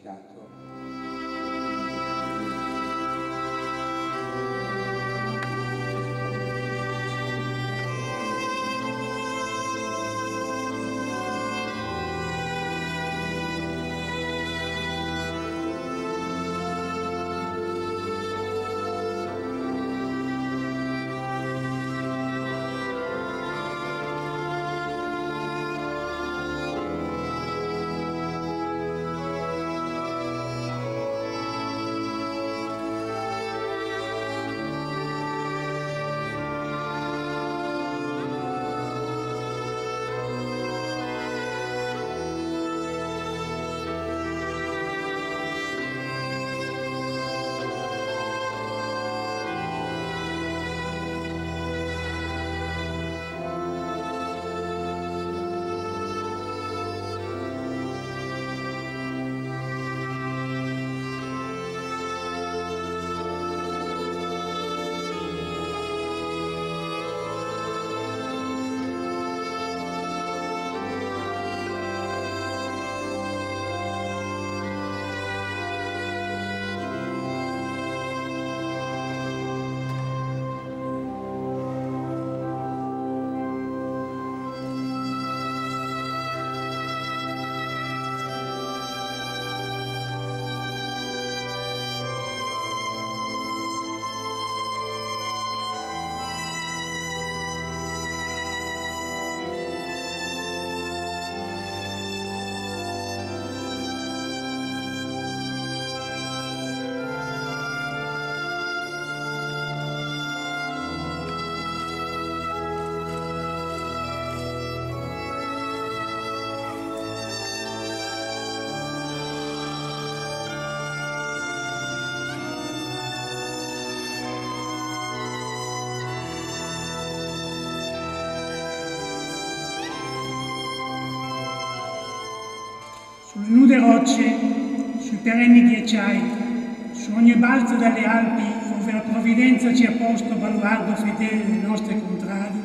peccato. Sulle nude rocce, sui perenni ghiacciai, su ogni balzo dalle Alpi, dove la provvidenza ci ha posto baluardo fedele dei nostri contrari,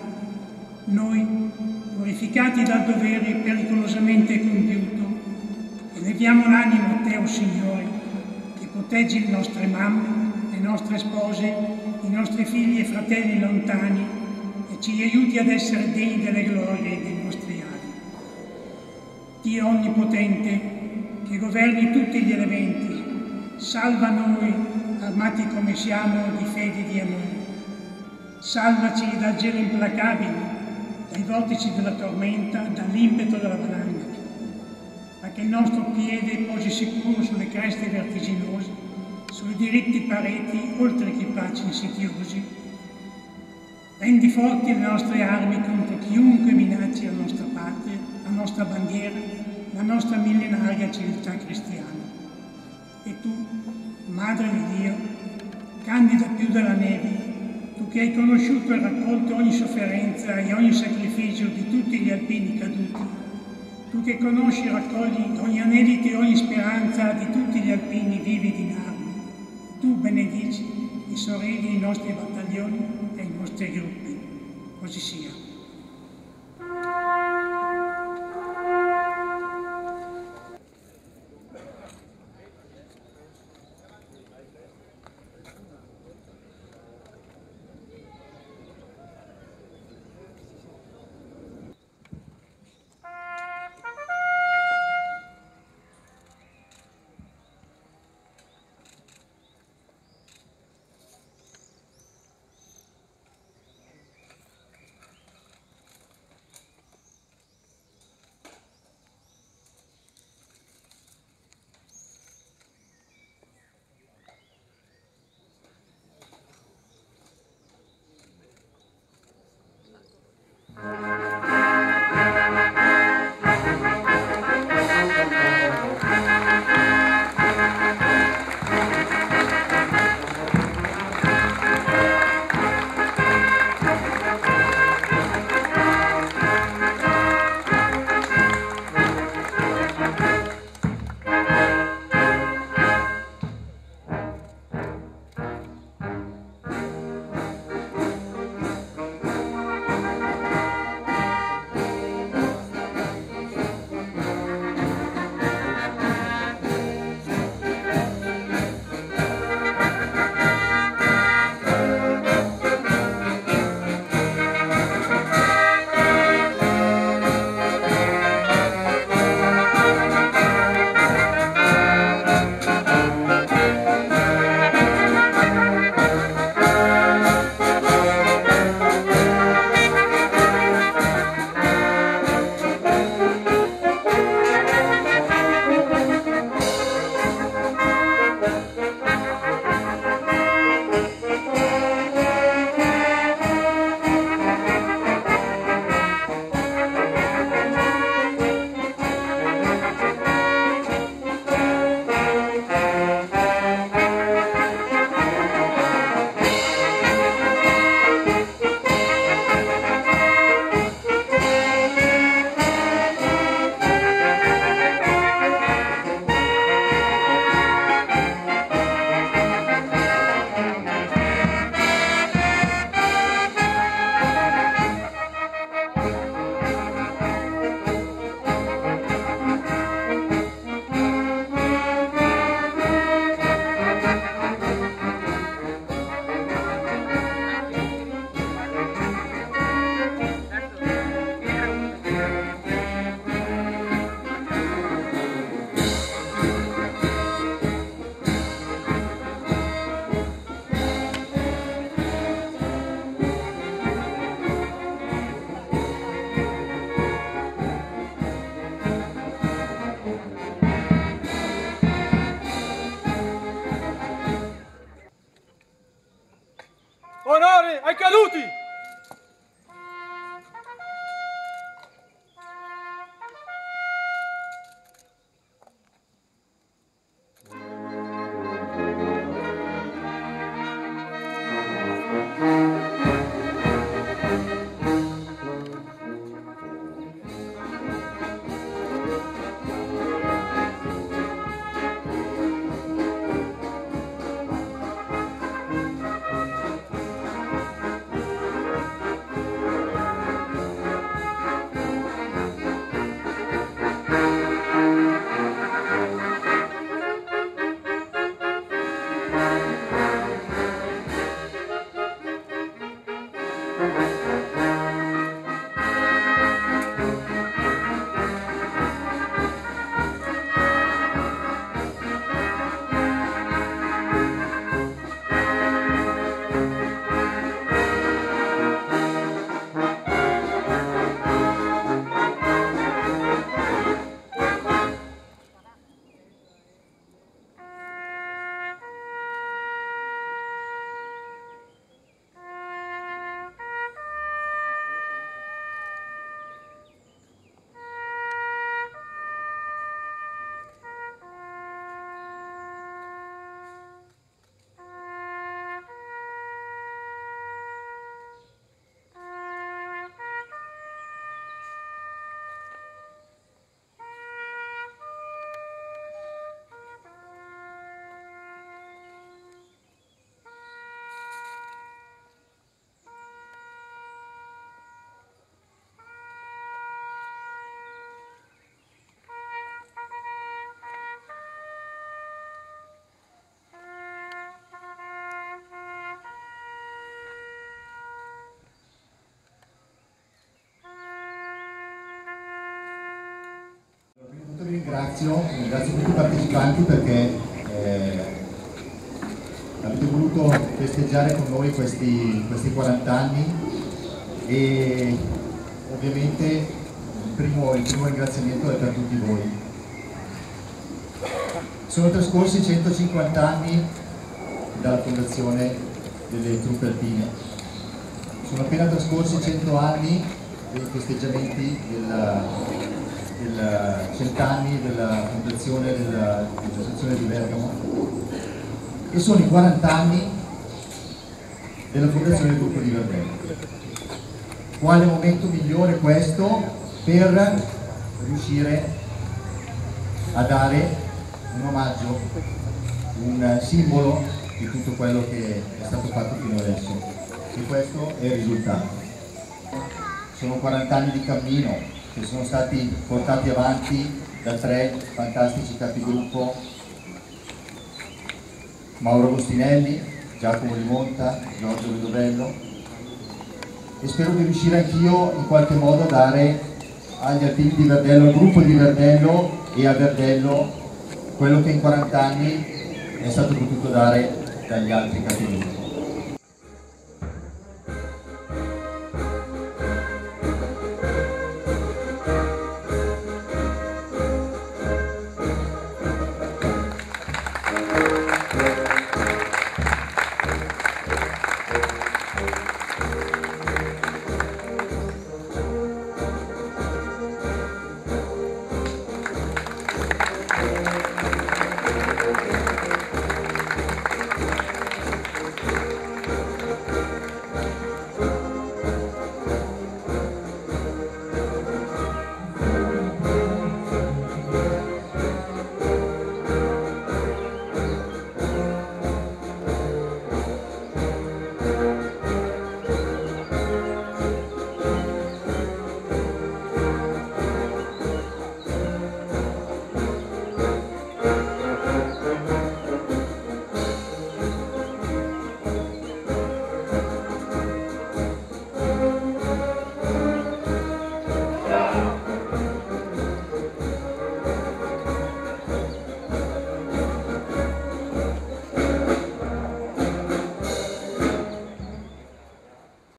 noi, purificati dal dovere pericolosamente compiuto, eleviamo l'animo a te, o Signore, che proteggi le nostre mamme, le nostre spose, i nostri figli e fratelli lontani e ci aiuti ad essere degni delle glorie dei nostri anni. Dio Onnipotente, che governi tutti gli elementi, salva noi, armati come siamo di fede e di amore. Salvaci dal gelo implacabile, dai vortici della tormenta, dall'impeto della valanga, ma che il nostro piede posi sicuro sulle creste vertiginose, sulle diritti pareti, oltre equipaggi insidiosi. Rendi forti le nostre armi contro chiunque minacci la nostra patria, la nostra bandiera, la nostra millenaria civiltà cristiana. E tu, Madre di Dio, candida più della neve, tu che hai conosciuto e raccolto ogni sofferenza e ogni sacrificio di tutti gli alpini caduti, tu che conosci e raccogli ogni anelito e ogni speranza di tutti gli alpini vivi di armi, tu benedici e sorridi i nostri battaglioni e i nostri gruppi. Così sia. ai caduti! Ringrazio tutti i partecipanti perché avete voluto festeggiare con noi questi 40 anni e ovviamente il primo ringraziamento è per tutti voi. Sono trascorsi 150 anni dalla fondazione delle truppe alpine, sono appena trascorsi 100 anni dei festeggiamenti del 100 anni della fondazione dell'Associazione di Bergamo e sono i 40 anni della fondazione del gruppo di Verdello. Quale momento migliore questo per riuscire a dare un omaggio, un simbolo di tutto quello che è stato fatto fino adesso, e questo è il risultato. Sono 40 anni di cammino che sono stati portati avanti da 3 fantastici capigruppo: Mauro Agostinelli, Giacomo Limonta, Giorgio Vedovello, e spero di riuscire anch'io in qualche modo a dare agli alpini di Verdello, al gruppo di Verdello e a Verdello quello che in 40 anni è stato potuto dare dagli altri capigruppo.